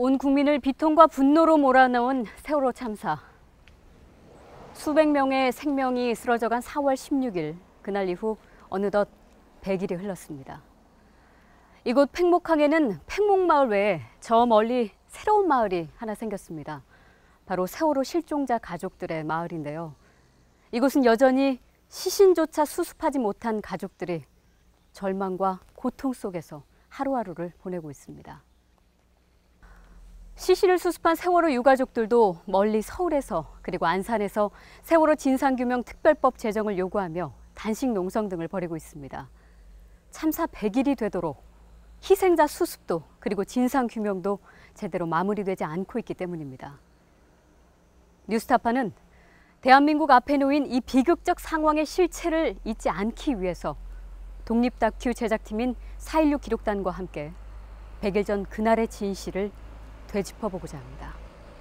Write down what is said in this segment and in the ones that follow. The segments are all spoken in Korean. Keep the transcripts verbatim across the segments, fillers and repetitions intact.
온 국민을 비통과 분노로 몰아넣은 세월호 참사. 수백 명의 생명이 쓰러져간 사월 십육일, 그날 이후 어느덧 백 일이 흘렀습니다. 이곳 팽목항에는 팽목마을 외에 저 멀리 새로운 마을이 하나 생겼습니다. 바로 세월호 실종자 가족들의 마을인데요. 이곳은 여전히 시신조차 수습하지 못한 가족들이 절망과 고통 속에서 하루하루를 보내고 있습니다. 시신을 수습한 세월호 유가족들도 멀리 서울에서 그리고 안산에서 세월호 진상규명 특별법 제정을 요구하며 단식 농성 등을 벌이고 있습니다. 참사 백 일이 되도록 희생자 수습도 그리고 진상규명도 제대로 마무리되지 않고 있기 때문입니다. 뉴스타파는 대한민국 앞에 놓인 이 비극적 상황의 실체를 잊지 않기 위해서 독립 다큐 제작팀인 사 일육 기록단과 함께 백 일 전 그날의 진실을 되짚어보고자 합니다.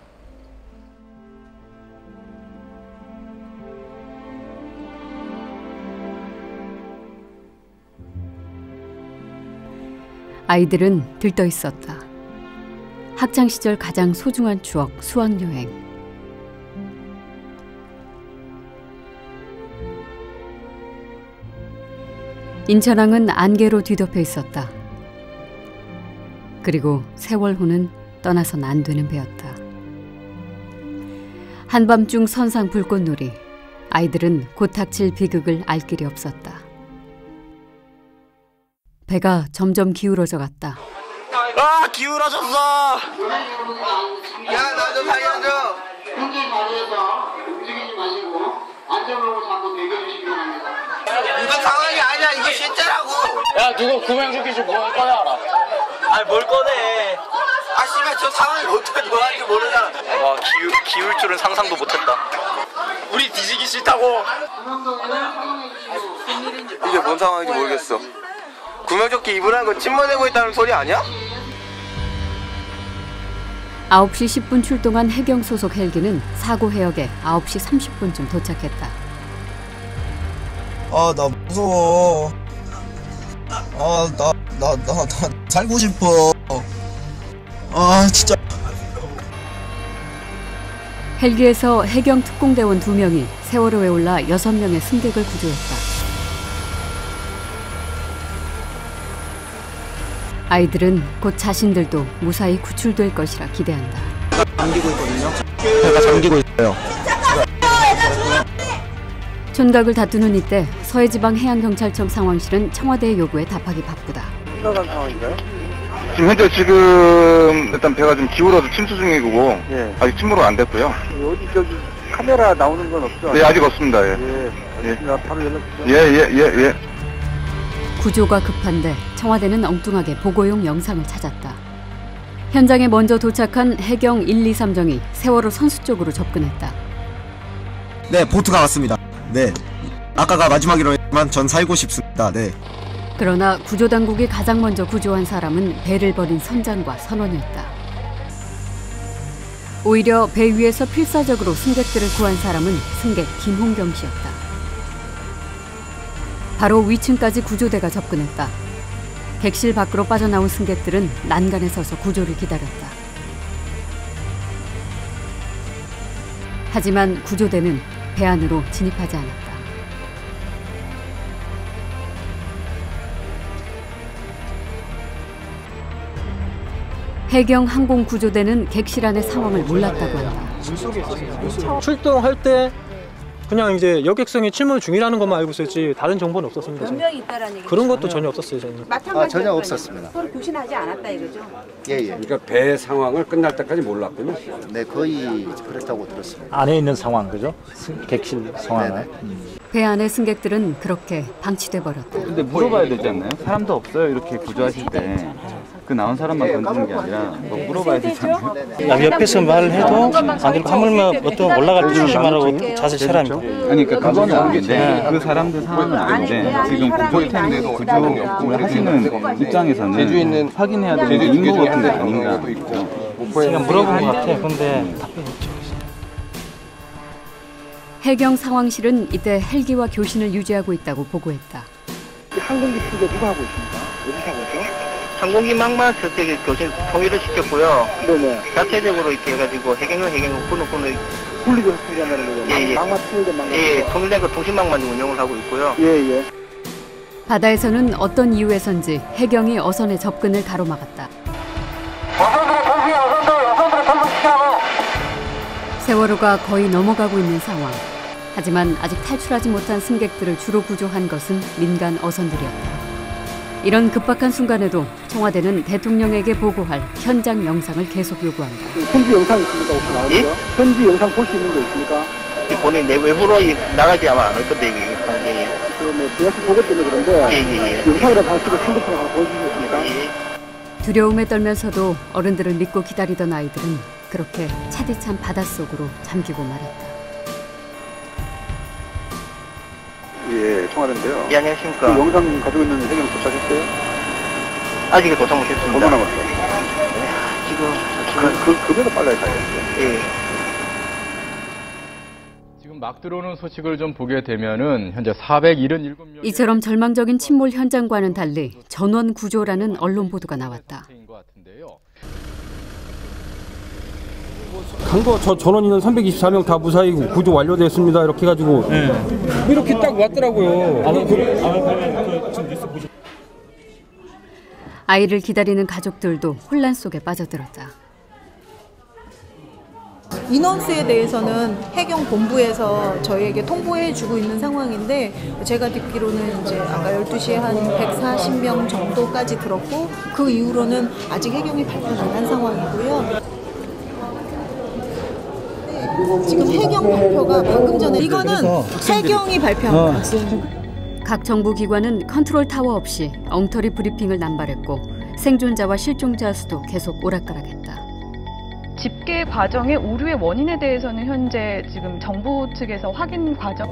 아이들은 들떠 있었다. 학창시절 가장 소중한 추억, 수학여행. 인천항은 안개로 뒤덮여 있었다. 그리고 세월호는 떠나선 안 되는 배였다. 한밤중 선상 불꽃놀이. 아이들은 곧 닥칠 비극을 알 길이 없었다. 배가 점점 기울어져 갔다. 아, 기울어졌어! 야, 나 좀 살려줘! 현재 자리에서 움직이지 마시고 안전으로 자꾸 대기해주시기 바랍니다. 이거 상황이 아니야, 이거 실제라고! 야, 누구 구명조끼 뭐 할 거야, 알아? 아니, 뭘 꺼내! 아, 씨발, 저 상황이 어떻게 뭐하는지 모르잖아. 와, 기울, 기울 줄은 상상도 못했다. 우리 뒤지기 싫다고! 이게 뭔 상황인지 모르겠어. 구명조끼 입으라는 거 침몰되고 있다는 소리 아니야? 아홉 시 십 분 출동한 해경 소속 헬기는 사고 해역에 아홉 시 삼십 분쯤 도착했다. 아, 나 무서워. 아, 나, 나, 나, 나 살고 싶어. 아, 진짜. 헬기에서 해경 특공대원 두 명이 세월호에 올라 여섯 명의 승객을 구조했다. 아이들은 곧 자신들도 무사히 구출될 것이라 기대한다. 잠기고 있거든요. 배가 잠기고 있어요. 촌각을 다투는 이때 서해지방해양경찰청 상황실은 청와대의 요구에 답하기 바쁘다. 심각한 상황인가요? 지금 현재 지금 일단 배가 좀 기울어서 침수 중이고 예. 아직 침몰은 안 됐고요. 어디 저기 카메라 나오는 건 없죠? 네, 아직 없습니다. 예. 예. 알겠습니다. 예. 바로 연락 주세요. 예, 예, 예, 예. 구조가 급한데 청와대는 엉뚱하게 보고용 영상을 찾았다. 현장에 먼저 도착한 해경 일, 이, 삼정이 세월호 선수 쪽으로 접근했다. 네, 보트가 왔습니다. 네. 아까가 마지막이라고 했지만 전 살고 싶습니다. 네. 그러나 구조당국이 가장 먼저 구조한 사람은 배를 버린 선장과 선원이었다. 오히려 배 위에서 필사적으로 승객들을 구한 사람은 승객 김홍경 씨였다. 바로 위층까지 구조대가 접근했다. 객실 밖으로 빠져나온 승객들은 난간에 서서 구조를 기다렸다. 하지만 구조대는 배 안으로 진입하지 않았다. 해경 항공구조대는 객실 안의 상황을 몰랐다고 한다. 출동할 때 그냥 이제 여객선이 침몰 중이라는 것만 알고 있었지 다른 정보는 없었습니다. 몇 명이 있다라는 얘기죠? 그런 것도 전혀 없었어요. 저는. 아, 전혀 없었습니다. 서로 교신하지 않았다 이거죠? 예, 예. 그러니까 배 상황을 끝날 때까지 몰랐군요. 네, 거의 그렇다고 들었습니다. 안에 있는 상황, 그죠? 객실 상황을. 음. 배 안의 승객들은 그렇게 방치돼 버렸다. 근데 물어봐야 되지 않나요? 사람도 없어요, 이렇게 구조하실 때. 그 나온 사람만 건드는 게 아니라 뭐 물어봐야 되잖아요. 옆에서 말을 해도 안 되고 하물며 어떤 올라갈 때 조심하라고 자세 차랍니다. 아니 그러니까 그거는 아닌데 그 사람들 상황은 아닌데 지금 구조 구조를 하시는 입장에서는 확인해야 되는 인고 같은 게 아닌가. 제가 물어본 것 같아요. 근데 답변이 없죠. 해경 상황실은 이때 헬기와 교신을 유지하고 있다고 보고했다. 항공기 수리가 누가 하고 있습니까? 어디서 하고 있죠? 항공기망만 저쪽에 교신 통일을 시켰고요. 네네. 자체적으로 이렇게 해가지고 해경은 해경은 군은 군을 분리돼서 통일한다는 거죠. 예, 예. 망만 통일된 망만. 예, 통일된 거 통신망만 운영을 하고 있고요. 예, 예. 바다에서는 어떤 이유에선지 해경이 어선의 접근을 가로막았다. 세월호가 거의 넘어가고 있는 상황. 하지만 아직 탈출하지 못한 승객들을 주로 구조한 것은 민간 어선들이었다. 이런 급박한 순간에도 청와대는 대통령에게 보고할 현장 영상을 계속 요구한다. 현지 영상 있습니까? 혹시 나오죠? 예? 현지 영상 볼 수 있는 거 있습니까? 본인 내 외부로 나가지 아마 않을 건데 이게 관계에. 그뭐 비약식 보고 때문에 그런데 예예예. 영상이라 방식으로 핸드폰 하나 보여주셨습니까? 예. 두려움에 떨면서도 어른들을 믿고 기다리던 아이들은 그렇게 차디찬 바닷속으로 잠기고 말았다. 예, 청와대인데요. 예, 안녕하십니까. 그 영상 가지고 있는 해경 도착했어요? 아직 도착 못했습니다. 얼마 남았어요? 지금 그, 그, 급여도 빨리 가야겠어요. 예. 지금 막 들어오는 소식을 좀 보게 되면은 현재 사백칠십칠 명 이처럼 절망적인 침몰 현장과는 달리 전원 구조라는 언론 보도가 나왔다. 간거 저 전원인은 삼백이십사 명 다 무사히 구조 완료됐습니다. 이렇게 해가지고 네. 이렇게 딱 왔더라고요. 아이를 기다리는 가족들도 혼란 속에 빠져들었다. 인원수에 대해서는 해경 본부에서 저희에게 통보해주고 있는 상황인데 제가 듣기로는 이제 아까 열두 시에 한 백사십 명 정도까지 들었고 그 이후로는 아직 해경이 발표를 안 한 상황이고요. 지금 해경 발표가 방금 전에 이거는 해경이 발표한 거예요. 각 정부 기관은 컨트롤 타워 없이 엉터리 브리핑을 남발했고 생존자와 실종자 수도 계속 오락가락했다. 집계 과정의 오류의 원인에 대해서는 현재 지금 정부 측에서 확인 과정.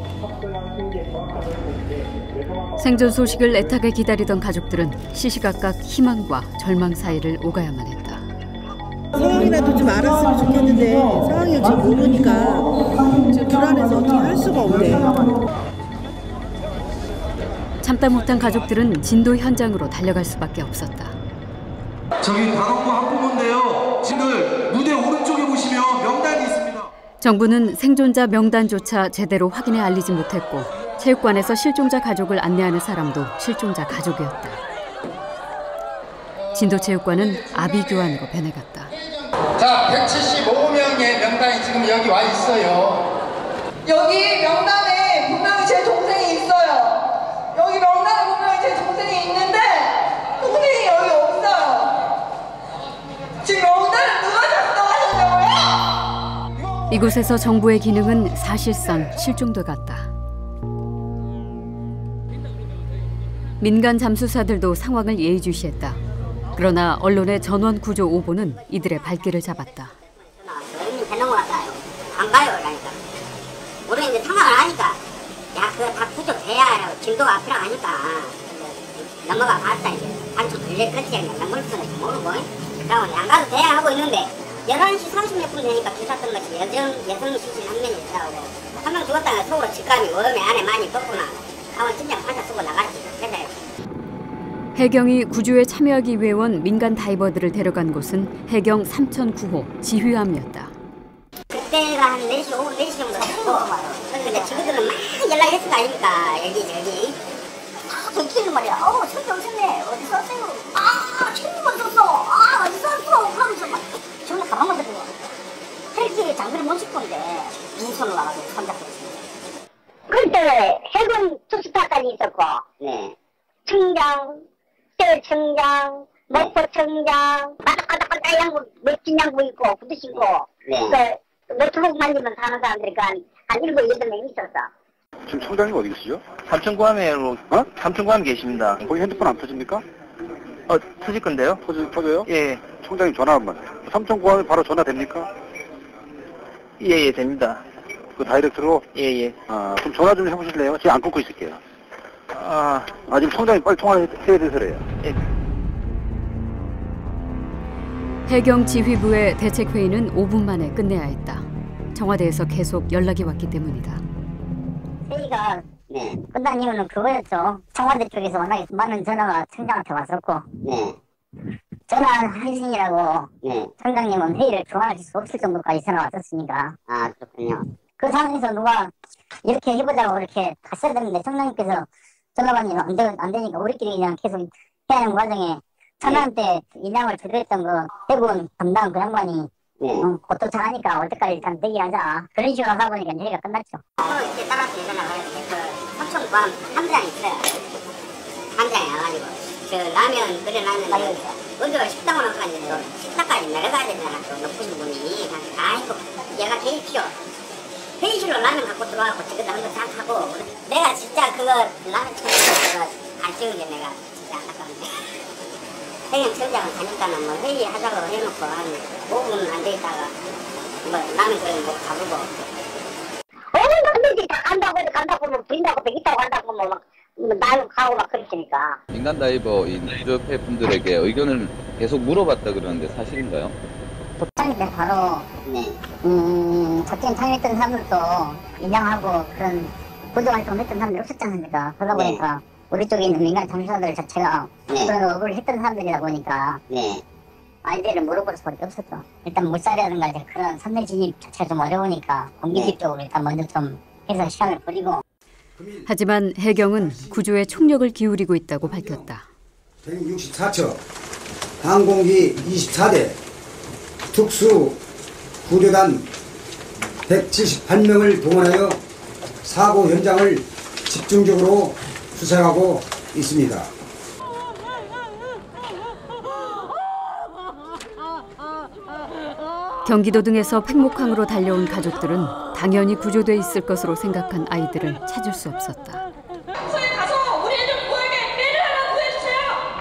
생존 소식을 애타게 기다리던 가족들은 시시각각 희망과 절망 사이를 오가야만 했다. 상황이라도 좀 알았으면 좋겠는데 상황을 지금 모르니까 지금 불안해서 어떻게 할 수가 없네. 참다 못한 가족들은 진도 현장으로 달려갈 수밖에 없었다. 저기 단원구 항공모인데요. 지금 무대 오른쪽에 보시면 명단이 있습니다. 정부는 생존자 명단조차 제대로 확인해 알리지 못했고 체육관에서 실종자 가족을 안내하는 사람도 실종자 가족이었다. 진도체육관은 아비규환으로 변해갔다. 자, 백칠십오 명의 명단이 지금 여기 와 있어요. 여기 명단에 분명히 제 동생이 있어요. 여기 명단에 분명히 제 동생이 있는데 동생이 여기 없어요. 지금 명단을 누가 작성하셨냐고요? 이곳에서 정부의 기능은 사실상 실종돼 갔다. 민간 잠수사들도 상황을 예의주시했다. 그러나 언론의 전원 구조 오보는 이들의 발길을 잡았다. 해놓고 왔어요. 안 가요, 그러니까. 우리는 이제 상황을 아니까, 야, 그거 다 구조돼야 진도가 앞이라 하니까 넘어가 봤다, 이제. 단추 돌릴 끝이야, 넘을 수는 모르고. 그러고 안 가도 돼야 하고 있는데, 열한 시 삼십 몇 분 되니까 기사 뜬 것이 여정, 여성 시신 한 명이 있더라고. 한 명 죽었다가 속으로 직감이 오염에 안에 많이 떴구나. 하고 진짜 판사 쓰고 나갔지. 그래서 해경이 구조에 참여하기 위해 온 민간 다이버들을 데려간 곳은 해경 삼천구 호 지휘함이었다. 그때가 한 네 시, 오후 네 시 정도 됐고 근데 친구들은 막 연락했을 거 아닙니까? 여기 저기 다 경기는 말이야. 어우 천재 오셨네. 어디 썼어요? 아 천재만 썼어. 아 어디 썼어? 그러면서 막 저는 가방만 들고 헬기 장비를 못 싣고 있는데 빈손으로 와가지고 손잡고 있습니다. 그때 해군 투스타까지 있었고 네. 청장 청장, 목포청장, 바닥바닥바닥 양복, 멋진 양복 입고, 구두 신고, 네. 그, 노트북 만지면 사는 사람들이 한, 한 일곱, 여덟 명 있었어. 지금 청장님 어디 계시죠? 삼천구함에로, 어? 삼천구함 계십니다. 거기 핸드폰 안 터집니까? 어, 터질 건데요? 터져, 터져요? 예. 청장님 전화 한 번. 삼천구함에 바로 전화 됩니까? 예, 예, 됩니다. 그 다이렉트로? 예, 예. 아, 그럼 전화 좀 해보실래요? 지금 안 끊고 있을게요. 아, 아 지금 청장이 빨리 통화를 해야 돼서래요. 예. 해경 지휘부의 대책회의는 오 분 만에 끝내야 했다. 청와대에서 계속 연락이 왔기 때문이다. 회의가 네. 끝난 이유는 그거였죠. 청와대 쪽에서 워낙에 많은 전화가 청장한테 왔었고 네. 전화하시느라고 네. 청장님은 회의를 중단할 수 없을 정도까지 전화 왔었으니까. 아 그렇군요. 그 상황에서 누가 이렇게 해보자고 이렇게 갔어야 되는데 청장님께서 전화받니 안, 되, 안 되니까 우리끼리 그냥 계속 해야 하는 과정에 천안때 인양을 주도했던 그 대부분 담당 그 양반이 네. 어, 곧 도착하니까 올 때까지 일단 대기하자. 그런 식으로 하다 보니까 회의가 끝났죠. 또 이제 따라서 예전에 그 삼천구함 함장이 있어요. 함장이 와가지고 그 라면 끓여놨는데 먼저 식당으로 가가지고 식당까지 내려가야 되잖아. 또 높은 분이 아이고 얘가 개입시오. 회의실로 라면 갖고 들어와갖고 저기다 한번 싹 하고 내가 진짜 그거 라면 처리해서 안 찍은 게 내가 진짜 안타까운데 행정청장은 가니까는 뭐 회의하자고 해놓고 한 오 분 안 되겠다가 뭐 라면 끓이면 뭐 가보고 어느 놈들이 다 간다고 해도 간다고 뭐 부인다고 백있다고 한다고 뭐 막 나는 가고 막 그랬으니까. 민간 다이버 이 구조협회 분들에게 의견을 계속 물어봤다 그러는데 사실인가요? 창립 때 바로 네. 음, 작전 창립했던 사람들도 인정하고 그런 구조활동 했던 사람들이 없었지 않습니까? 그러다 보니까 네. 우리 쪽에 있는 민간 참여자들 자체가 네. 그런 업을 했던 사람들이다 보니까 네. 아이디어를 물어볼 수밖에 없었죠. 일단 물살이라든가 이제 그런 선내 진입 자체가 좀 어려우니까 공기집 네. 쪽으로 일단 먼저 좀 해서 시간을 버리고. 하지만 해경은 구조에 총력을 기울이고 있다고 밝혔다. 백육십사 척, 항공기 이십사 대, 특수 구조단 백칠십팔 명을 동원하여 사고 현장을 집중적으로 수색하고 있습니다. 경기도 등에서 팽목항으로 달려온 가족들은 당연히 구조돼 있을 것으로 생각한 아이들을 찾을 수 없었다. 소에 가서 우리 애들 부모에게 배를 하나 구해주세요.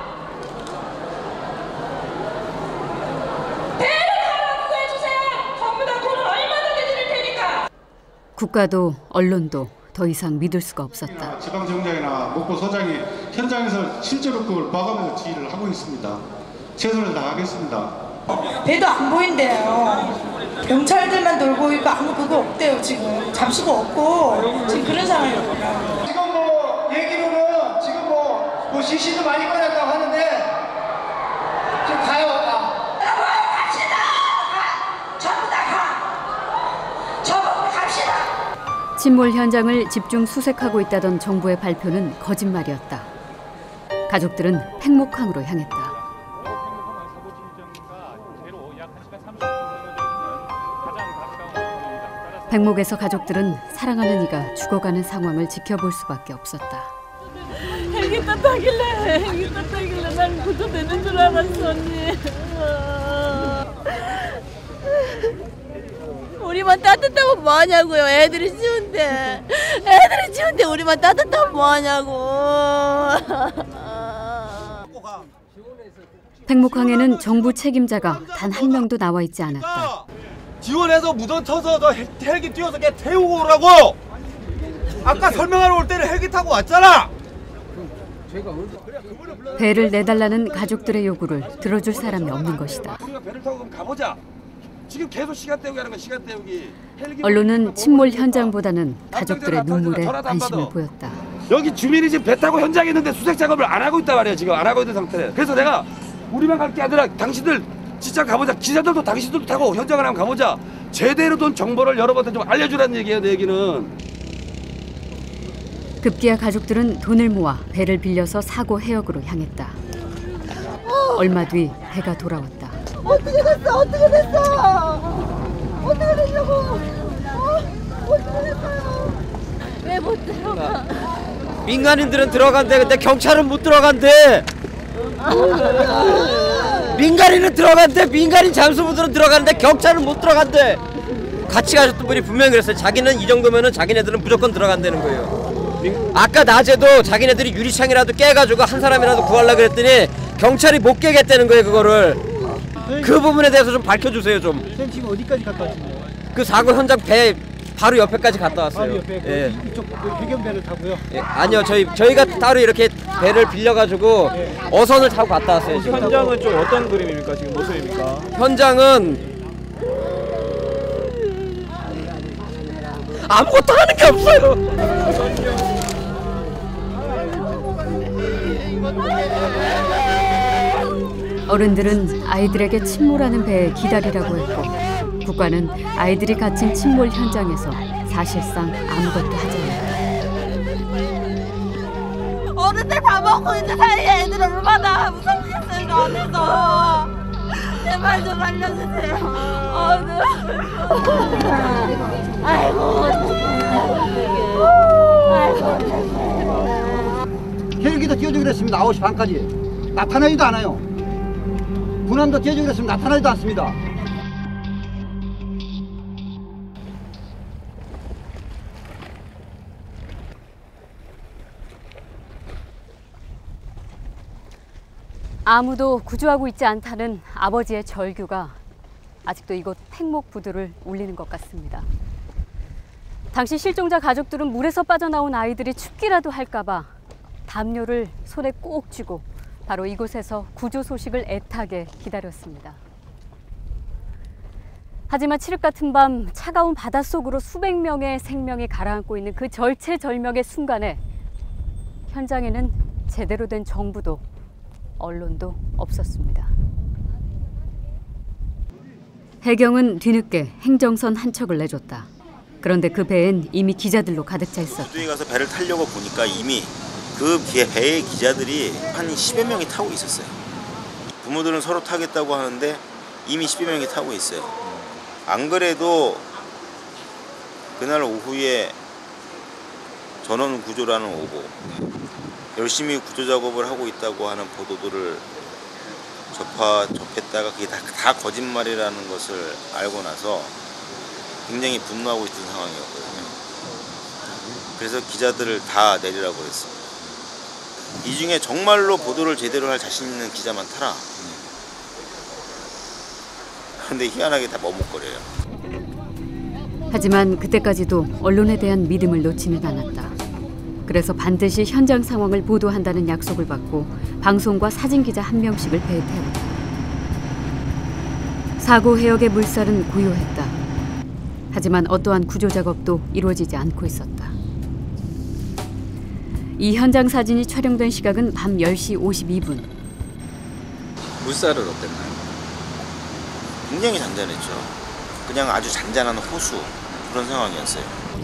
배를 하나 구해주세요. 전부 다 돈을 얼마든지 드릴 테니까. 국가도 언론도 더 이상 믿을 수가 없었다. 지방정장이나 목포서장이 현장에서 실제로 그걸 봐가면서 지휘를 하고 있습니다. 최선을 다하겠습니다. 배도 안 보인대요. 경찰들만 돌고 있고 아무 그거 없대요. 지금 잠수가 없고 지금 그런 상황이에요. 지금 뭐 얘기로는 지금 뭐, 뭐 시신도 많이 꺼냈다고 하는데 지금 가요. 가. 갑시다. 가. 전부 다 가. 저보고 갑시다. 침몰 현장을 집중 수색하고 있다던 정부의 발표는 거짓말이었다. 가족들은 팽목항으로 향했다. 팽목에서 가족들은 사랑하는 이가 죽어가는 상황을 지켜볼 수밖에 없었다. 헬기 떴다길래 헬기 떴다길래 난 구조되는 줄 알았어 언니. 우리만 따뜻하면 뭐하냐고요. 애들이 쉬운데 애들이 쉬운데 우리만 따뜻하면 뭐하냐고. 팽목항에는 정부 책임자가 단 한 명도 나와 있지 않았다. 지원해서 무전 쳐서 저 헬기 띄워서 걔 태우고 오라고! 아까 설명하러 올 때는 헬기 타고 왔잖아! 배를 내달라는 가족들의 요구를 들어줄 사람이 없는 것이다. 우리가 배를 타고 그럼 가보자! 지금 계속 시간 때우기 하는 거야, 시간 때우기. 언론은 침몰 현장보다는 가족들의 눈물에 관심을 보였다. 여기 주민이 지금 배 타고 현장에 있는데 수색 작업을 안 하고 있단 말이야, 지금 안 하고 있는 상태래. 그래서 내가 우리만 갈 게 아니라 당신들 진짜 가보자. 기자들도 당신들도 타고 현장을 한번 가보자. 제대로 된 정보를 여러분한테 좀 알려주라는 얘기예요, 내 얘기는. 급기야 가족들은 돈을 모아 배를 빌려서 사고 해역으로 향했다. 얼마 뒤 배가 돌아왔다. 어떻게 됐어? 어떻게 됐어? 어떻게 됐냐고? 어? 어떻게 됐어요? 왜 못 들어가? 민간인들은 들어간대. 근데 경찰은 못 들어간대. 민간인은 들어간대. 민간인 잠수부들은 들어가는데 경찰은 못 들어간대. 같이 가셨던 분이 분명히 그랬어요. 자기는 이 정도면은 자기네들은 무조건 들어간다는 거예요. 아까 낮에도 자기네들이 유리창이라도 깨가지고 한 사람이라도 구하려고 그랬더니 경찰이 못 깨겠다는 거예요, 그거를. 그 부분에 대해서 좀 밝혀주세요, 좀. 선생님 지금 어디까지 갔다 왔습니까? 그 사고 현장 배 바로 옆에까지 갔다 왔어요. 바로 옆에 예. 그 이쪽 그 해경배를 타고요? 예. 아니요, 저희 저희가 따로 이렇게 배를 빌려가지고 예. 어선을 타고 갔다 왔어요. 지금. 현장은 좀 어떤 그림입니까? 지금 모습입니까? 현장은 아무것도 하는 게 없어요. 어른들은 아이들에게 침몰하는 배에 기다리라고 했고 국가는 아이들이 갇힌 침몰 현장에서 사실상 아무것도 하지 않았다. 어른들 밥 먹고 있는 사이에 애들 얼마나 무섭겠어요, 안에서. 제발 좀 알려주세요. 어른. 아이고. 아이고. 헬기도 띄워주기로 했습니다. 아홉 시 반까지. 나타나지도 않아요. 군함도 띄워주기로 했습니다. 나타나지도 않습니다. 아무도 구조하고 있지 않다는 아버지의 절규가 아직도 이곳 택목부두를 울리는 것 같습니다. 당시 실종자 가족들은 물에서 빠져나온 아이들이 춥기라도 할까봐 담요를 손에 꼭 쥐고 바로 이곳에서 구조 소식을 애타게 기다렸습니다. 하지만 칠흑 같은 밤 차가운 바닷속으로 수백 명의 생명이 가라앉고 있는 그 절체절명의 순간에 현장에는 제대로 된 정부도 언론도 없었습니다. 해경은 뒤늦게 행정선 한 척을 내줬다. 그런데 그 배엔 이미 기자들로 가득 차 있었다. 부두에 가서 배를 타려고 보니까 이미 그 배에 기자들이 한 십여 명이 타고 있었어요. 부모들은 서로 타겠다고 하는데 이미 십여 명이 타고 있어요. 안 그래도 그날 오후에 전원 구조라는 오고 열심히 구조 작업을 하고 있다고 하는 보도들을 접하, 접했다가 그게 다, 다 거짓말이라는 것을 알고 나서 굉장히 분노하고 있던 상황이었거든요. 그래서 기자들을 다 내리라고 그랬습니다. 이 중에 정말로 보도를 제대로 할 자신 있는 기자만 타라. 그런데 희한하게 다 머뭇거려요. 하지만 그때까지도 언론에 대한 믿음을 놓지는 않았다. 그래서 반드시 현장 상황을 보도한다는 약속을 받고 방송과 사진기자 한 명씩을 배에 태웠다. 사고 해역의 물살은 고요했다. 하지만 어떠한 구조 작업도 이루어지지 않고 있었다. 이 현장 사진이 촬영된 시각은 밤 열 시 오십이 분. 물살은 어땠나요? 굉장히 잔잔했죠. 그냥 아주 잔잔한 호수 그런 상황이었어요.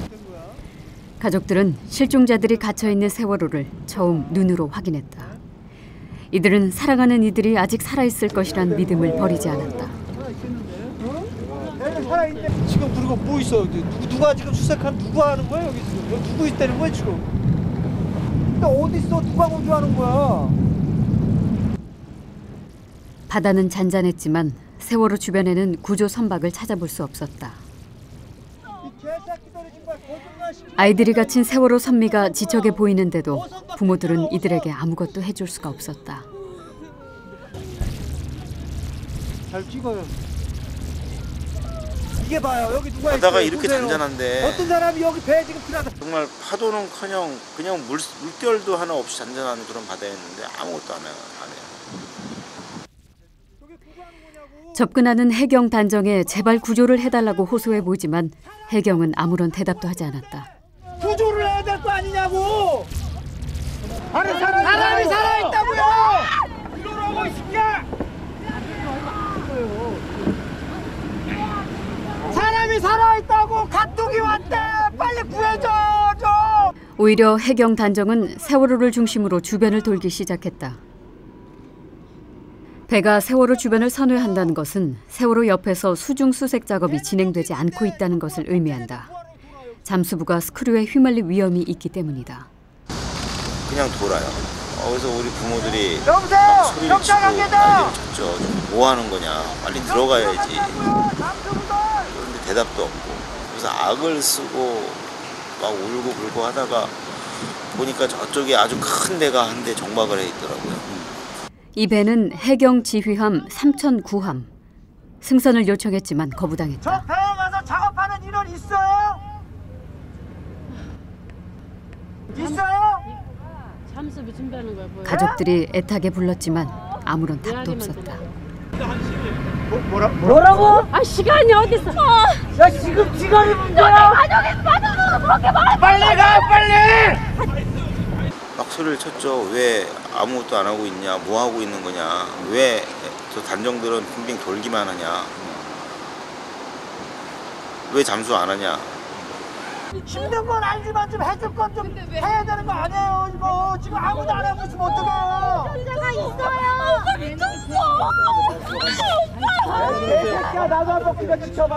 가족들은 실종자들이 갇혀있는 세월호를 처음 눈으로 확인했다. 이들은 사랑하는 이들이 아직 살아있을 것이란 믿음을 버리지 않았다. 지금 그리고 뭐 있어? 누구, 누가 지금 수색한 누가 하는 거야 여기 지금? 여기 누구 있다는 거야 지금? 근데 어디 있어? 누가 구조하는 거야? 바다는 잔잔했지만 세월호 주변에는 구조 선박을 찾아볼 수 없었다. 아이들이 갇힌 세월호 선미가 지척에 보이는데도 부모들은 이들에게 아무것도 해줄 수가 없었다. 잘 찍어요. 이게 봐요. 여기 누가 바다가 있어요? 이렇게 보세요. 잔잔한데 어떤 사람이 여기 배에 지금 들어가. 정말 파도는커녕 그냥 물, 물결도 하나 없이 잔잔한 그런 바다였는데 아무것도 안 해요. 안 해요. 접근하는 해경 단정에 제발 구조를 해달라고 호소해보지만 해경은 아무런 대답도 하지 않았다. 구조를 해야 될 거 아니냐고! 안에 사람이, 사람이 살아있다고요! 이러라고 이 새끼야! 사람이 살아있다고! 갓독이 왔대! 빨리 구해줘! 좀! 오히려 해경 단정은 세월호를 중심으로 주변을 돌기 시작했다. 배가 세월호 주변을 선회한다는 것은 세월호 옆에서 수중 수색 작업이 진행되지 않고 있다는 것을 의미한다. 잠수부가 스크류에 휘말릴 위험이 있기 때문이다. 그냥 돌아요. 어, 그래서 우리 부모들이 여보세요! 막 소리를 치고 경찰 관계자! 난리를 쳤죠. 뭐 하는 거냐? 빨리 들어가야지. 그런데 대답도 없고. 그래서 악을 쓰고 막 울고 불고 하다가 보니까 저쪽에 아주 큰 데가 한 대 정박을 해 있더라고요. 이 배는 해경 지휘함 삼천구함. 승선을 요청했지만 거부당했다. 저 배에 가서 작업하는 인원 있어요? 있어요? 잠수부 준비하는 거야 보여. 가족들이 애타게 불렀지만 아무런 답도 없었다. 뭐, 뭐라, 뭐라고? 아 시간이 어딨어? 어. 야 지금 시간이 문제야! 가족이 빠져서 그렇게 말. 빨리 가 빨리! 막 소리를 쳤죠. 왜 아무것도 안 하고 있냐, 뭐 하고 있는 거냐, 왜 저 단정들은 빙빙 돌기만 하냐, 왜 잠수 안 하냐. 힘든 건 알지만 좀 해줄 건 좀 해야 되는 거 아니에요 이거. 지금 아무도 안 하고 있으면 어떡해요. 내가 있어요. 미쳤어. 이 새끼야 나도 한 바퀴 지켜봐.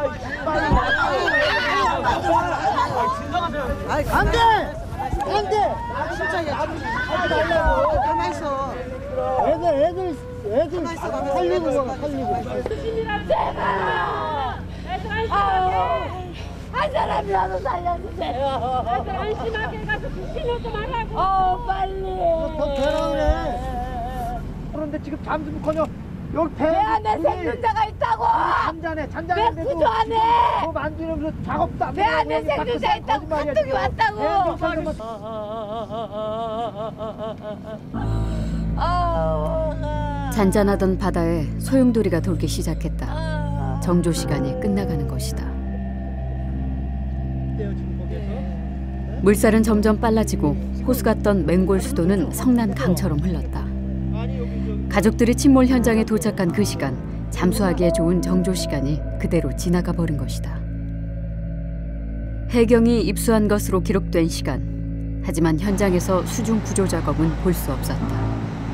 아이 안돼 안돼. 아 진짜 야 하지 말라고. 가만 있어. 애들 애들 애들 살리고 가 살리고. 제발. 애들 안심하게. 한 사람이라도 살려주세요. 애들 안심하게 가서 귀신을 좀 하라고. 어 빨리. 더 되라 그래. 그런데 지금 잠수부커녕 여기 배 안에 생존자가 있다고. 잠자네 잠자는데도 왜 구조 안 해? 뭐 만지면서 작업도 안 배 안에 생존자 있다고 카톡이 왔다고. 잔잔하던 바다에 소용돌이가 돌기 시작했다. 정조 시간이 끝나가는 것이다. 물살은 점점 빨라지고 호수 같던 맹골 수도는 성난 강처럼 흘렀다. 가족들이 침몰 현장에 도착한 그 시간, 잠수하기에 좋은 정조 시간이 그대로 지나가 버린 것이다. 해경이 입수한 것으로 기록된 시간. 하지만 현장에서 수중 구조 작업은 볼 수 없었다.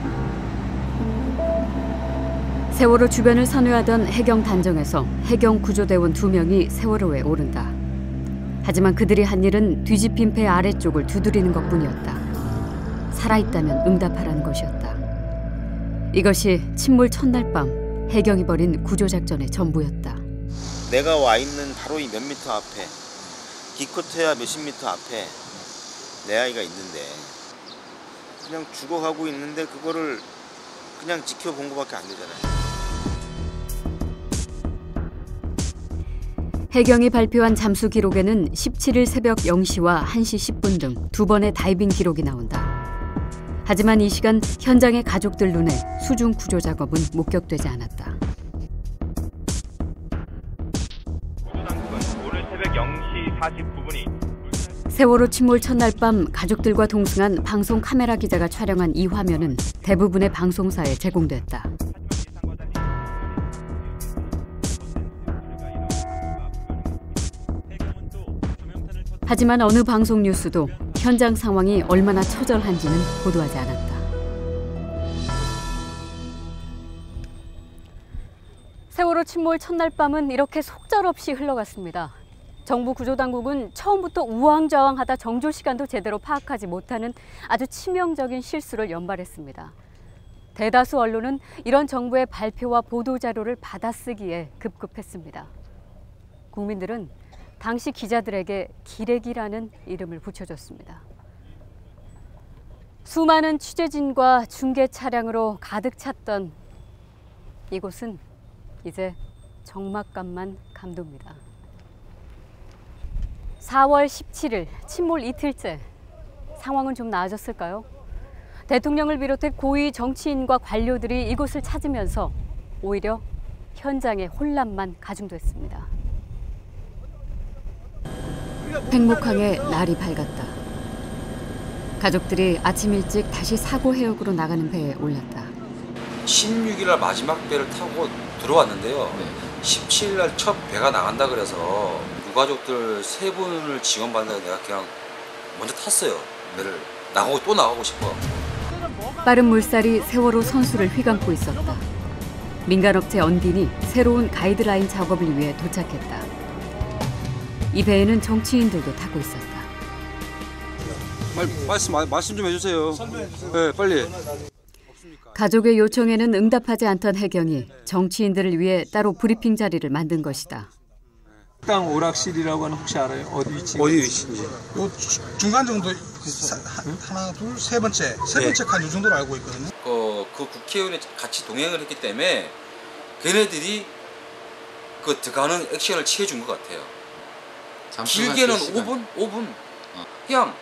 세월호 주변을 선회하던 해경 단정에서 해경 구조대원 두 명이 세월호에 오른다. 하지만 그들이 한 일은 뒤집힌 배 아래쪽을 두드리는 것뿐이었다. 살아있다면 응답하라는 것이었다. 이것이 침몰 첫날 밤 해경이 벌인 구조작전의 전부였다. 내가 와 있는 바로 이 몇 미터 앞에, 기껏해야 몇십 미터 앞에 내 아이가 있는데 그냥 죽어가고 있는데 그거를 그냥 지켜본 것밖에 안 되잖아요. 해경이 발표한 잠수 기록에는 십칠 일 새벽 영 시와 한 시 십 분 등 두 번의 다이빙 기록이 나온다. 하지만 이 시간 현장의 가족들 눈에 수중 구조 작업은 목격되지 않았다. 오늘 새벽 영 시 사십구 분이 세월호 침몰 첫날 밤 가족들과 동승한 방송 카메라 기자가 촬영한 이 화면은 대부분의 방송사에 제공됐다. 하지만 어느 방송 뉴스도 현장 상황이 얼마나 처절한지는 보도하지 않았다. 세월호 침몰 첫날 밤은 이렇게 속절없이 흘러갔습니다. 정부 구조당국은 처음부터 우왕좌왕하다 정조 시간도 제대로 파악하지 못하는 아주 치명적인 실수를 연발했습니다. 대다수 언론은 이런 정부의 발표와 보도 자료를 받아쓰기에 급급했습니다. 국민들은 당시 기자들에게 기레기라는 이름을 붙여줬습니다. 수많은 취재진과 중계 차량으로 가득 찼던 이곳은 이제 적막감만 감돕니다. 사월 십칠일 침몰 이틀째, 상황은 좀 나아졌을까요? 대통령을 비롯해 고위 정치인과 관료들이 이곳을 찾으면서 오히려 현장의 혼란만 가중됐습니다. 팽목항에 날이 밝았다. 가족들이 아침 일찍 다시 사고 해역으로 나가는 배에 올랐다. 십육 일 날 마지막 배를 타고 들어왔는데요. 십칠 일 날 첫 배가 나간다 그래서 유가족들 세 분을 지원받는다고 내가 그냥 먼저 탔어요. 배를 나가고 또 나가고 싶어. 빠른 물살이 세월호 선수를 휘감고 있었다. 민간업체 언딘이 새로운 가이드라인 작업을 위해 도착했다. 이 배에는 정치인들도 타고 있었다. 말, 말씀, 말씀 좀 해주세요. 네, 빨리. 가족의 요청에는 응답하지 않던 해경이 정치인들을 위해 따로 브리핑 자리를 만든 것이다. 식당 오락실이라고 하는 혹시 알아요? 어디 위치? 어디 위치인지. 요 중간 정도 하나, 둘, 세 번째, 세 번째 칸 이 정도로 알고 있거든요. 어, 그 국회의원이 같이 동행을 했기 때문에 걔네들이 그 들어가는 액션을 취해준 것 같아요. 길게는 오 분? 오 분? 어. 그냥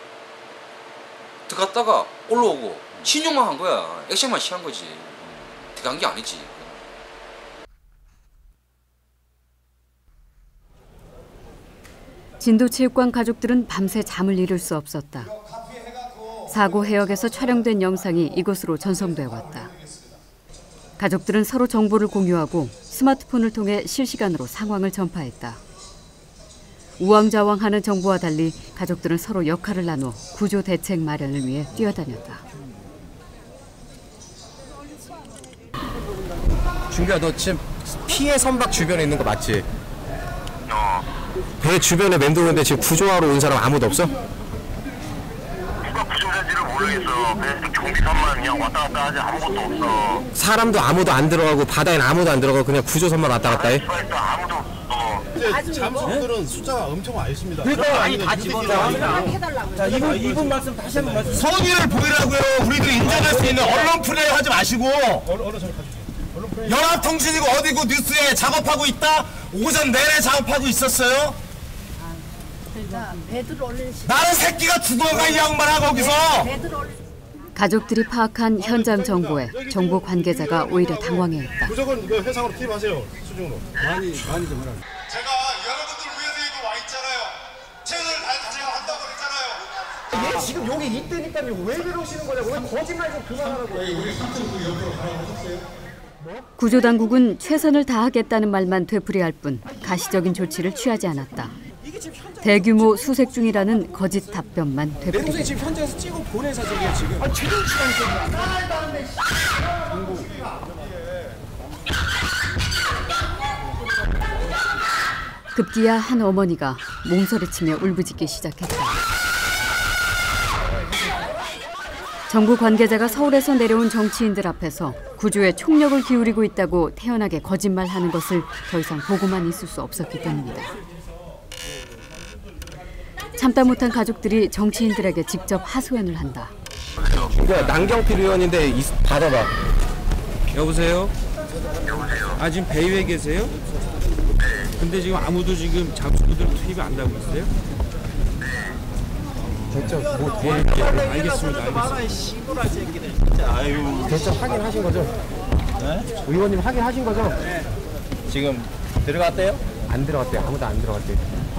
들어갔다가 올라오고 신용만 한 거야. 액션만 취한 거지. 들어간 게 아니지. 진도체육관 가족들은 밤새 잠을 이룰 수 없었다. 사고 해역에서 촬영된 영상이 이곳으로 전송돼 왔다. 가족들은 서로 정보를 공유하고 스마트폰을 통해 실시간으로 상황을 전파했다. 우왕좌왕하는 정보와 달리 가족들은 서로 역할을 나누어 구조 대책 마련을 위해 뛰어다녔다. 준규야, 너 지금 피해 선박 주변에 있는 거 맞지? 어. 배 주변에 맴도는데 지금 구조하러 온 사람 아무도 없어? 누가 구조자인지를 모르겠어. 배 경비선만 그냥 왔다 갔다 하지 아무것도 없어. 사람도 아무도 안 들어가고 바다에는 아무도 안 들어가고 그냥 구조선만 왔다 갔다 해? 아무도 없어. 이제 잠수부들은 숫자가 엄청 많이 있습니다. 그러니까 아니 다 집어넣어. 자, 이분 이분 말씀 다시 한번 말씀. 성의를 보이라고요. 우리들이 인정할 수 있는 언론 플레이 하지 마시고. 연합통신이고 어디고 뉴스에 작업하고 있다. 오전 내내 작업하고 있었어요. 나는 새끼가 죽어가 이 양반아 거기서. 가족들이 파악한 현장 정보에 정보 관계자가 오히려 당황해했다. 무조건 이거 해상으로 투입하세요. 수중으로. 많이 많이 좀 하라. 제가 여러분들 위해서 이거 와 있잖아요. 최선을 다해서 제가 한다고 그랬잖아요. 얘 지금 여기 있다니까요. 왜 그러시는 거냐고. 왜 거짓말 좀 그만하라고. 우리 사투리 옆으로 가라고 구조당국은 최선을 다하겠다는 말만 되풀이할 뿐 가시적인 조치를 취하지 않았다. 대규모 수색 중이라는 거짓 답변만 되풀이했다. 내 동생이 지금 현장에서 찍어 보낸 사진이에요 지금. 아 최종 시간이 급기야 한 어머니가 몸서리치며 울부짖기 시작했다. 정부 관계자가 서울에서 내려온 정치인들 앞에서 구조에 총력을 기울이고 있다고 태연하게 거짓말하는 것을 더 이상 보고만 있을 수 없었기 때문이다. 참다 못한 가족들이 정치인들에게 직접 하소연을 한다. 준규야, 남경필 의원인데 이, 받아봐. 여보세요? 여보세요? 아, 지금 배 위에 계세요? 네. 근데 지금 아무도 지금 잠수부들 투입이 안 되고 있어요? 대처 뭐 뭐 이렇게 알겠습니다. 알겠습니다. 아유. 대처 확인하신 거죠? 네? 의원님 확인하신 거죠? 네. 지금 들어갔대요? 안 들어갔대요. 아무도 안 들어갔대요.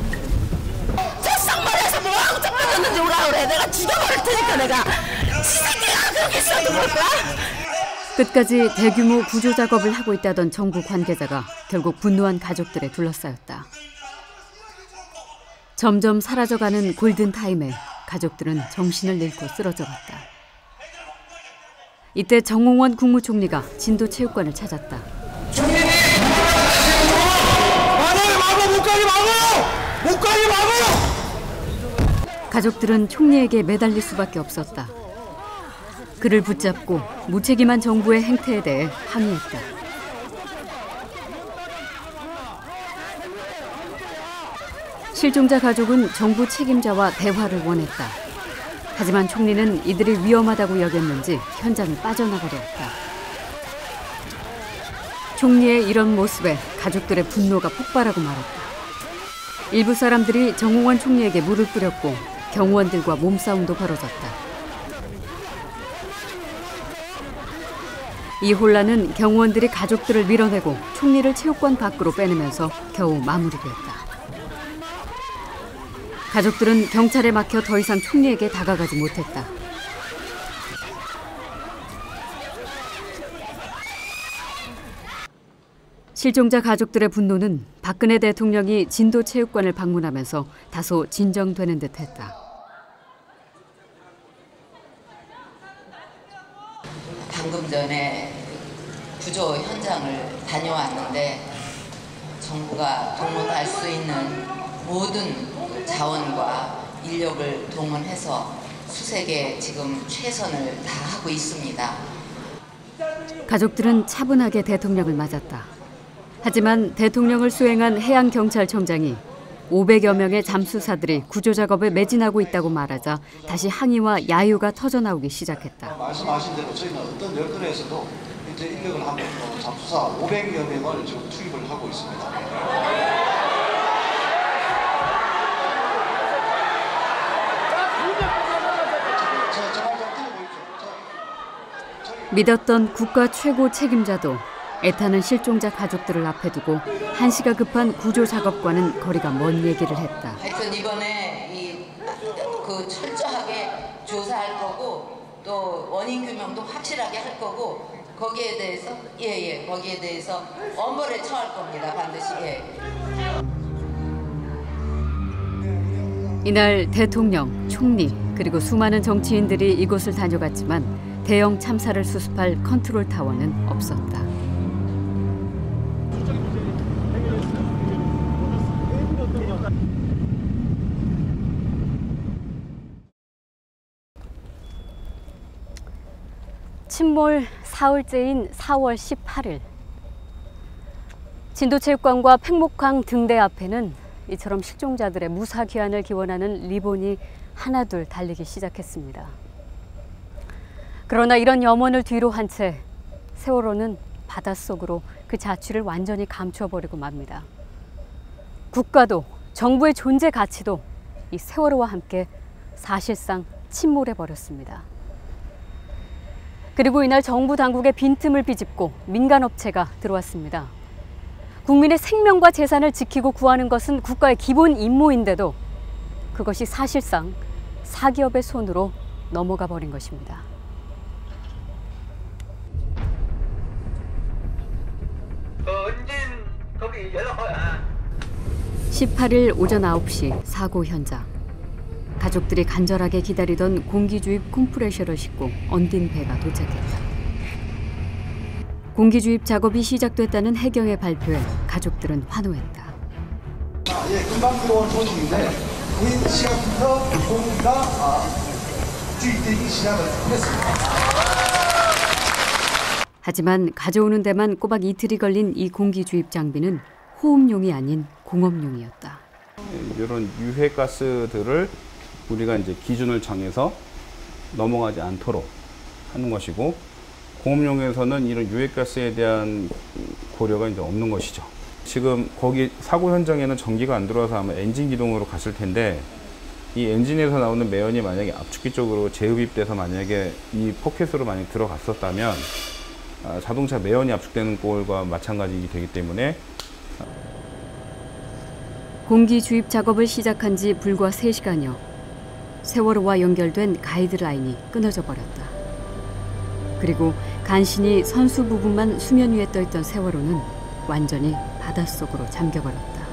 쌍말에서 뭐하고 잡혔는지 오라 그래. 내가 죽여버릴 테니까 내가. 새끼가 그렇게 써도 모를까? 끝까지 대규모 구조 작업을 하고 있다던 정부 관계자가 결국 분노한 가족들에 둘러싸였다. 점점 사라져가는 골든타임에 가족들은 정신을 잃고 쓰러져갔다. 이때 정홍원 국무총리가 진도체육관을 찾았다. 총리님! 막아요! 막아! 못 가게 막아요! 못 가게 막아요! 가족들은 총리에게 매달릴 수밖에 없었다. 그를 붙잡고 무책임한 정부의 행태에 대해 항의했다. 실종자 가족은 정부 책임자와 대화를 원했다. 하지만 총리는 이들이 위험하다고 여겼는지 현장을 빠져나가려 했다. 총리의 이런 모습에 가족들의 분노가 폭발하고 말았다. 일부 사람들이 정홍원 총리에게 물을 뿌렸고 경호원들과 몸싸움도 벌어졌다. 이 혼란은 경호원들이 가족들을 밀어내고 총리를 체육관 밖으로 빼내면서 겨우 마무리됐다. 가족들은 경찰에 막혀 더 이상 총리에게 다가가지 못했다. 실종자 가족들의 분노는 박근혜 대통령이 진도체육관을 방문하면서 다소 진정되는 듯했다. 방금 전에 구조 현장을 다녀왔는데 정부가 동원할 수 있는 모든 자원과 인력을 동원해서 수색에 지금 최선을 다하고 있습니다. 가족들은 차분하게 대통령을 맞았다. 하지만 대통령을 수행한 해양경찰청장이 오백여 명의 잠수사들이 구조작업에 매진하고 있다고 말하자 다시 항의와 야유가 터져나오기 시작했다. 말씀하신 대로 저희는 어떤 여건에서도 이제 인력을 하고 잠수사 오백여 명을 지금 투입을 하고 있습니다. 믿었던 국가 최고 책임자도 애타는 실종자 가족들을 앞에 두고 한시가 급한 구조 작업과는 거리가 먼 얘기를 했다. 하여튼 이번에 이 그 철저하게 조사할 거고 또 원인 규명도 확실하게 할 거고 거기에 대해서 예예 거기에 대해서 엄벌에 처할 겁니다. 반드시. 예. 이날 대통령, 총리 그리고 수많은 정치인들이 이곳을 다녀갔지만 대형 참사를 수습할 컨트롤 타워는 없었다. 침몰 사흘째인 사월 십팔일 진도체육관과 팽목항 등대 앞에는 이처럼 실종자들의 무사 귀환을 기원하는 리본이 하나둘 달리기 시작했습니다. 그러나 이런 염원을 뒤로 한 채 세월호는 바닷속으로 그 자취를 완전히 감춰버리고 맙니다. 국가도 정부의 존재 가치도 이 세월호와 함께 사실상 침몰해버렸습니다. 그리고 이날 정부 당국의 빈틈을 비집고 민간업체가 들어왔습니다. 국민의 생명과 재산을 지키고 구하는 것은 국가의 기본 임무인데도 그것이 사실상 사기업의 손으로 넘어가 버린 것입니다. 십팔일 오전 아홉 시 사고 현장. 가족들이 간절하게 기다리던 공기주입 컴프레셔를 싣고 언딘 배가 도착했다. 공기주입 작업이 시작됐다는 해경의 발표에 가족들은 환호했다. 아, 예, 금방 들어온 소식인데 이 시간부터 공기가 아, 주입되기 시작을 했습니다. 하지만 가져오는 데만 꼬박 이틀이 걸린 이 공기주입 장비는 호흡용이 아닌 공업용이었다. 이런 유해가스들을 우리가 이제 기준을 정해서 넘어가지 않도록 하는 것이고, 공업용에서는 이런 유해가스에 대한 고려가 이제 없는 것이죠. 지금 거기 사고 현장에는 전기가 안 들어와서 아마 엔진 기동으로 갔을 텐데, 이 엔진에서 나오는 매연이 만약에 압축기 쪽으로 재흡입돼서 만약에 이 포켓으로 만약 들어갔었다면 자동차 매연이 압축되는 꼴과 마찬가지이기 되기 때문에. 공기 주입 작업을 시작한 지 불과 세 시간여 세월호와 연결된 가이드라인이 끊어져 버렸다. 그리고 간신히 선수 부분만 수면 위에 떠있던 세월호는 완전히 바닷속으로 잠겨버렸다.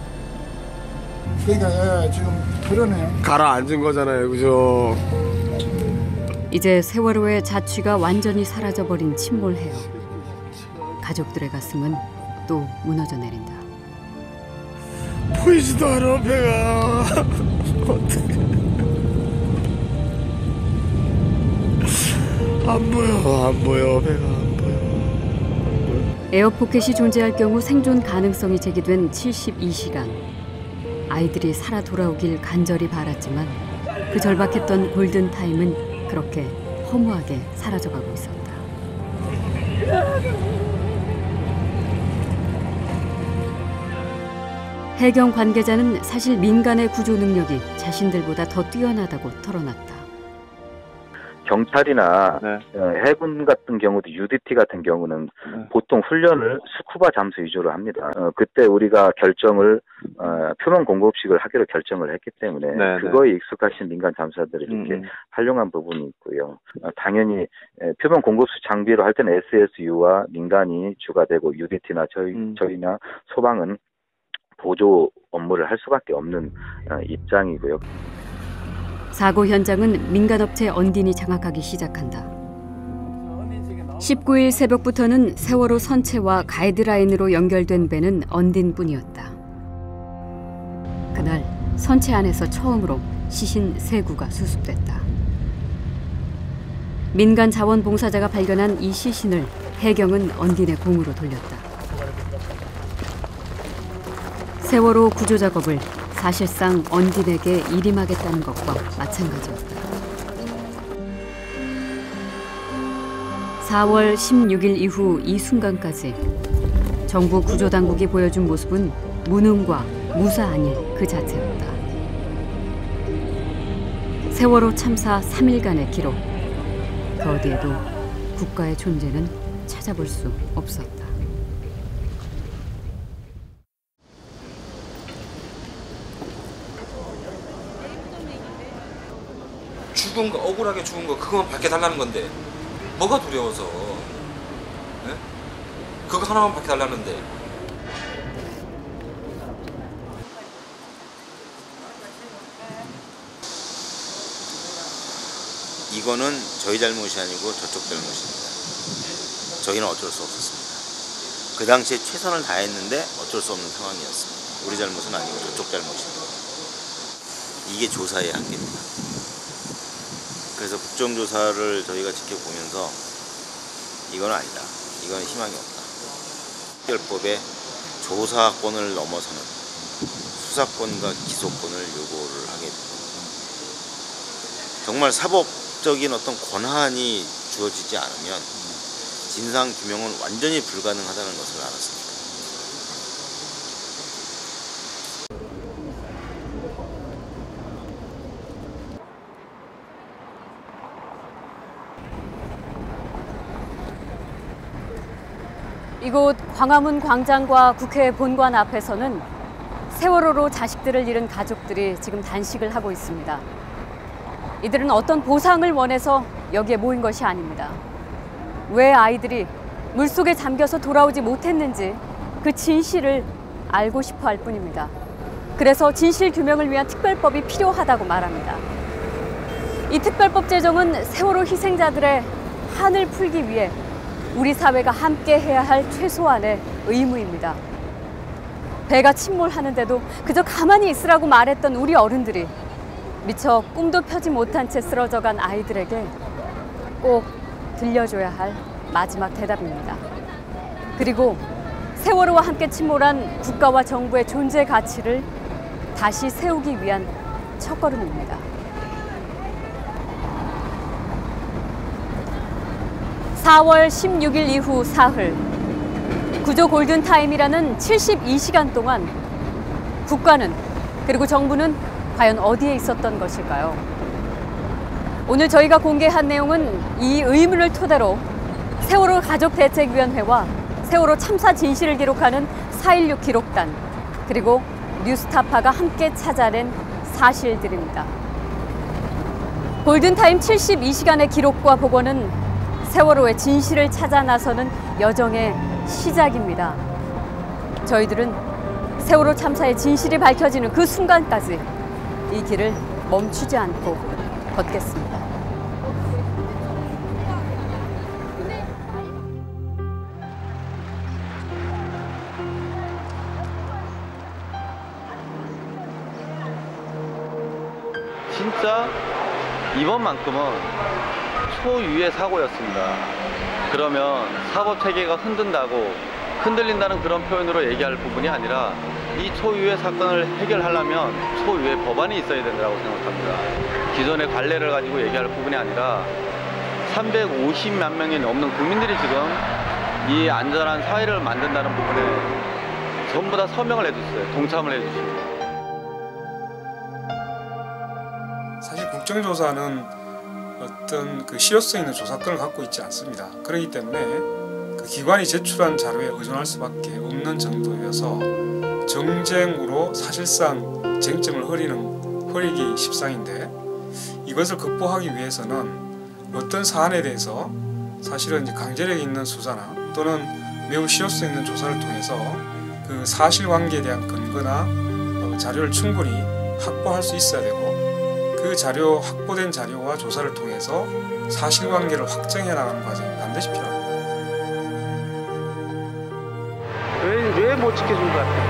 그러니까 지금 그러네요. 가라앉은 거잖아요, 그죠? 이제 세월호의 자취가 완전히 사라져버린 침몰해요. 가족들의 가슴은 또 무너져 내린다. 보이지도 않아, 배가. 어떡해. 안 보여, 안 보여, 배가 안 보여. 에어포켓이 존재할 경우 생존 가능성이 제기된 칠십이 시간. 아이들이 살아 돌아오길 간절히 바랐지만 그 절박했던 골든타임은 그렇게 허무하게 사라져가고 있었다. 해경 관계자는 사실 민간의 구조 능력이 자신들보다 더 뛰어나다고 털어놨다. 경찰이나 네. 해군 같은 경우도 유디티 같은 경우는 네. 보통 훈련을 스쿠바 잠수 위주로 합니다. 어, 그때 우리가 결정을 어, 표면 공급식을 하기로 결정을 했기 때문에 네, 그거에 네. 익숙하신 민간 잠수사들이 이렇게 음. 활용한 부분이 있고요. 어, 당연히 에, 표면 공급식 장비로 할 때는 에스에스유와 민간이 주가 되고 유디티나 저희 음. 저희나 소방은 보조 업무를 할 수밖에 없는 어, 입장이고요. 사고 현장은 민간업체 언딘이 장악하기 시작한다. 십구일 새벽부터는 세월호 선체와 가이드라인으로 연결된 배는 언딘뿐이었다. 그날 선체 안에서 처음으로 시신 세 구가 수습됐다. 민간 자원봉사자가 발견한 이 시신을 해경은 언딘의 공으로 돌렸다. 세월호 구조작업을 사실상 언딘에게 일임하겠다는 것과 마찬가지였다. 사월 십육일 이후 이 순간까지 정부 구조당국이 보여준 모습은 무능과 무사 아닐 그 자체였다. 세월호 참사 삼 일간의 기록, 그 어디에도 국가의 존재는 찾아볼 수 없었다. 죽은 거, 억울하게 죽은 거 그거만 밝혀달라는 건데 뭐가 두려워서? 네? 그거 하나만 밝혀달라는데. 이거는 저희 잘못이 아니고 저쪽 잘못입니다. 저희는 어쩔 수 없었습니다. 그 당시에 최선을 다했는데 어쩔 수 없는 상황이었습니다. 우리 잘못은 아니고 저쪽 잘못입니다. 이게 조사의 한계입니다. 그래서 국정조사를 저희가 지켜보면서 이건 아니다. 이건 희망이 없다. 특별법의 조사권을 넘어서는 수사권과 기소권을 요구를 하게 됩니다. 정말 사법적인 어떤 권한이 주어지지 않으면 진상규명은 완전히 불가능하다는 것을 알았습니다. 이곳 광화문 광장과 국회 본관 앞에서는 세월호로 자식들을 잃은 가족들이 지금 단식을 하고 있습니다. 이들은 어떤 보상을 원해서 여기에 모인 것이 아닙니다. 왜 아이들이 물속에 잠겨서 돌아오지 못했는지 그 진실을 알고 싶어 할 뿐입니다. 그래서 진실 규명을 위한 특별법이 필요하다고 말합니다. 이 특별법 제정은 세월호 희생자들의 한을 풀기 위해 우리 사회가 함께 해야 할 최소한의 의무입니다. 배가 침몰하는데도 그저 가만히 있으라고 말했던 우리 어른들이 미처 꿈도 펴지 못한 채 쓰러져간 아이들에게 꼭 들려줘야 할 마지막 대답입니다. 그리고 세월호와 함께 침몰한 국가와 정부의 존재 가치를 다시 세우기 위한 첫걸음입니다. 사월 십육일 이후 사흘, 구조 골든타임이라는 칠십이 시간 동안 국가는 그리고 정부는 과연 어디에 있었던 것일까요? 오늘 저희가 공개한 내용은 이 의문을 토대로 세월호 가족대책위원회와 세월호 참사 진실을 기록하는 사일육 기록단, 그리고 뉴스타파가 함께 찾아낸 사실들입니다. 골든타임 칠십이 시간의 기록과 보고는 세월호의 진실을 찾아 나서는 여정의 시작입니다. 저희들은 세월호 참사의 진실이 밝혀지는 그 순간까지 이 길을 멈추지 않고 걷겠습니다. 진짜 이번만큼은 초유의 사고였습니다. 그러면 사법 체계가 흔든다고 흔들린다는 그런 표현으로 얘기할 부분이 아니라 이 초유의 사건을 해결하려면 초유의 법안이 있어야 된다고 생각합니다. 기존의 관례를 가지고 얘기할 부분이 아니라 삼백오십만 명이 넘는 국민들이 지금 이 안전한 사회를 만든다는 부분에 전부 다 서명을 해줬어요. 동참을 해주시고. 사실 국정조사는 어떤 그 실효성 있는 조사권을 갖고 있지 않습니다. 그렇기 때문에 그 기관이 제출한 자료에 의존할 수밖에 없는 정도여서 정쟁으로 사실상 쟁점을 흐리는 흐리기 십상인데, 이것을 극복하기 위해서는 어떤 사안에 대해서 사실은 이제 강제력이 있는 수사나 또는 매우 실효성 있는 조사를 통해서 그 사실관계에 대한 근거나 자료를 충분히 확보할 수 있어야 되고, 그 자료 확보된 자료와 조사를 통해서 사실관계를 확정해 나가는 과정이 반드시 필요합니다. 왜 왜 못 지켜준 것 같아?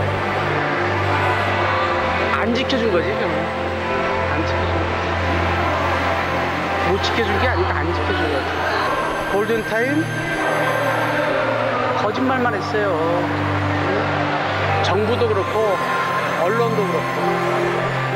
안 지켜준 거지, 그러면. 안 지켜준 거지. 못 지켜준 게 아니고 안 지켜준 거지. 골든타임 거짓말만 했어요. 정부도 그렇고 언론도 그렇고.